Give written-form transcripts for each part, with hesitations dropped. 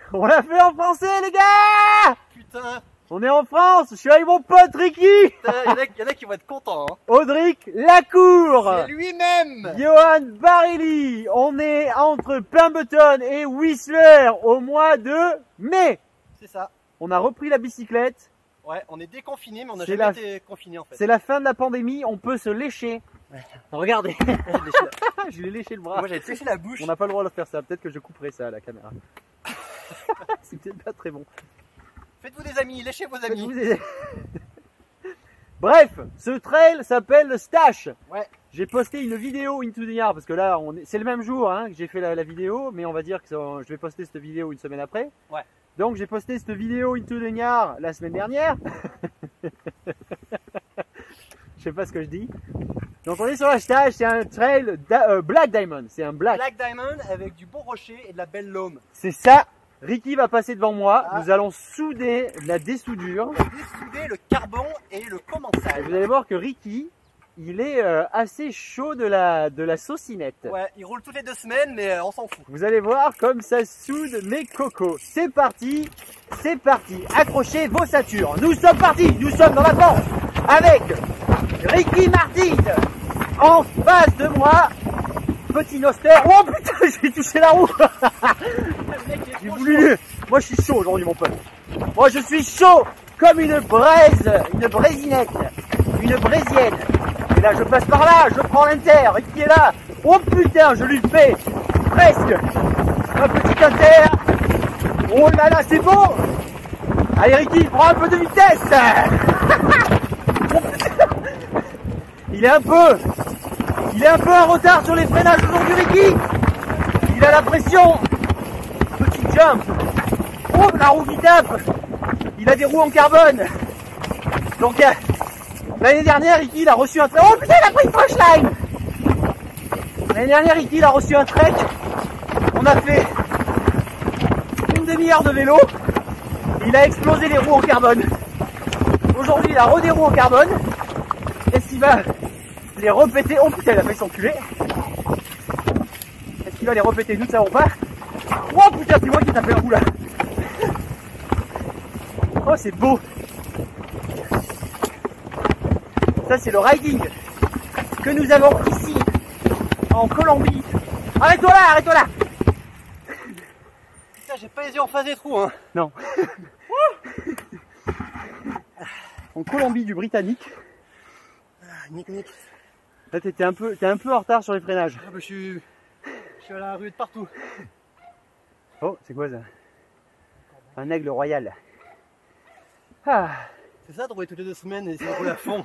On l'a fait en français les gars. Putain. On est en France, je suis avec mon pote Ricky. Il y en a qui vont être contents. Hein. Audric Lacour. C'est lui-même. Johan Barilli. On est entre Pemberton et Whistler au mois de mai. C'est ça. On a repris la bicyclette. Ouais, on est déconfiné, mais on n'a jamais été confiné en fait. C'est la fin de la pandémie, on peut se lécher. Ouais. Regardez. Je l'ai léché le bras. Moi j'avais léché la bouche. On n'a pas le droit de faire ça, peut-être que je couperai ça à la caméra. C'est peut-être pas très bon. Faites-vous des amis, léchez vos amis. Bref, ce trail s'appelle le Stash. Ouais. J'ai posté une vidéo Into the Yard parce que là, c'est le même jour hein, que j'ai fait la vidéo, mais on va dire que je vais poster cette vidéo une semaine après. Ouais. Donc j'ai posté cette vidéo Into the Yard la semaine dernière. Je sais pas ce que je dis. Donc on est sur la Stash, c'est un trail Black Diamond. C'est un Black Diamond avec du bon rocher et de la belle lome. C'est ça. Ricky va passer devant moi, nous allons souder la dessoudure. Dessouder le carbone et le commensal. Vous allez voir que Ricky, il est assez chaud de la saucinette. Ouais, il roule toutes les 2 semaines, mais on s'en fout. Vous allez voir comme ça soude mes cocos. C'est parti, accrochez vos ceintures. Nous sommes partis, nous sommes dans la pente avec Ricky Martin en face de moi. Petit Noster. Oh putain, j'ai touché la roue. J'ai voulu. Moi je suis chaud aujourd'hui mon pote. Moi je suis chaud comme une brésinette, une brésienne. Et là je passe par là, je prends l'inter, et qui est là. Oh putain, je lui fais presque un petit inter. Oh là là, c'est beau. Allez Ricky, prends un peu de vitesse. Il est un peu en retard sur les freinages aujourd'hui Ricky. Il a la pression. Petit jump. Oh la roue qui tape. Il a des roues en carbone. Donc l'année dernière Ricky il a reçu un trek. Oh putain il a pris une punchline. L'année dernière Ricky il a reçu un trek. On a fait une demi-heure de vélo. Il a explosé les roues en carbone. Aujourd'hui il a des roues en carbone. Est-ce qu'il va les repéter? Oh putain il a fait s'enculer. Est-ce qu'il va les repéter? Nous ne savons pas. Oh putain c'est moi qui tape la roue là. Oh c'est beau. Ça c'est le riding que nous avons ici en Colombie. Arrête-toi là, arrête-toi là. Putain j'ai pas les yeux en face des trous hein. Non. En Colombie du Britannique. Nick. Là t'es un peu en retard sur les freinages. Ah, bah, je suis à la rue de partout. Oh c'est quoi ça? Un aigle royal. Ah. C'est ça de rouler toutes les 2 semaines et c'est rouler à fond.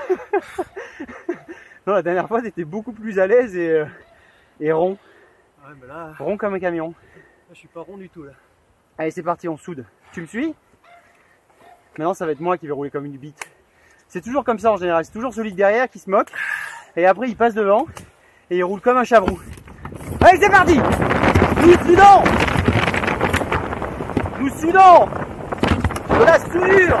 Non la dernière fois t'étais beaucoup plus à l'aise et rond. Ouais mais là. Rond comme un camion. Là je suis pas rond du tout là. Allez c'est parti on soude. Tu me suis? Maintenant ça va être moi qui vais rouler comme une bite. C'est toujours comme ça en général, c'est toujours celui de derrière qui se moque. Et après il passe devant et il roule comme un chabrou. Allez c'est parti. Nous soudons de la soudure.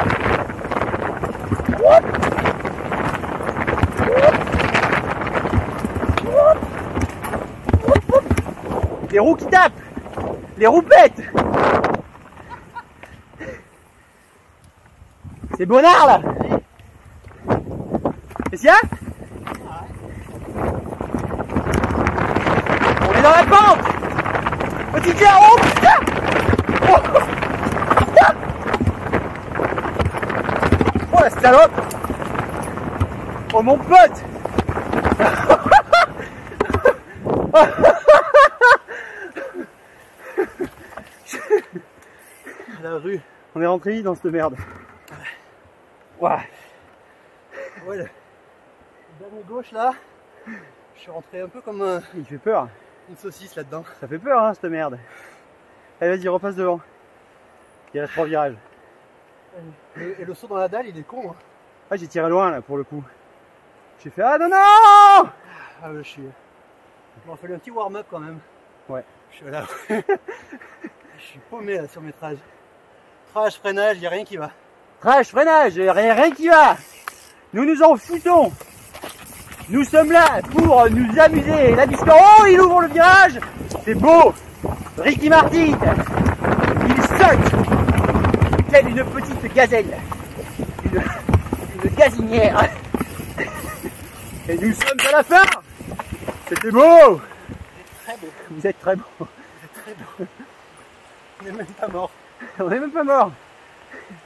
Les roues qui tapent, les roupettes. C'est bonnard là. Qu'est-ce qu'il y a? On est dans la pente. Petit tir, oh putain. Oh, putain. Oh la salope. Oh mon pote. La rue. On est rentré dans cette merde. Ouais. Ouais, le dernier gauche là, je suis rentré un peu comme Il fait peur. une saucisse là-dedans. Ça fait peur hein cette merde. Allez vas-y repasse devant. Il reste 3 virages. Et le saut dans la dalle il est con hein. Ah j'ai tiré loin là pour le coup. J'ai fait ah non non. Ah ouais, il m'a fallu un petit warm-up quand même. Ouais. Je suis là. Je suis paumé là sur mes trages. Trage, freinage, il n'y a rien qui va. Trage, freinage, rien qui va. Nous nous en foutons. Nous sommes là pour nous amuser. La bicyclette, oh il ouvre le virage. C'est beau. Ricky Martin, il Tac. Telle une petite gazelle. Une gazinière. Et nous sommes à la fin. C'était beau. Très beau. Vous êtes très beau. Très beau. On n'est même pas mort. On n'est même pas mort.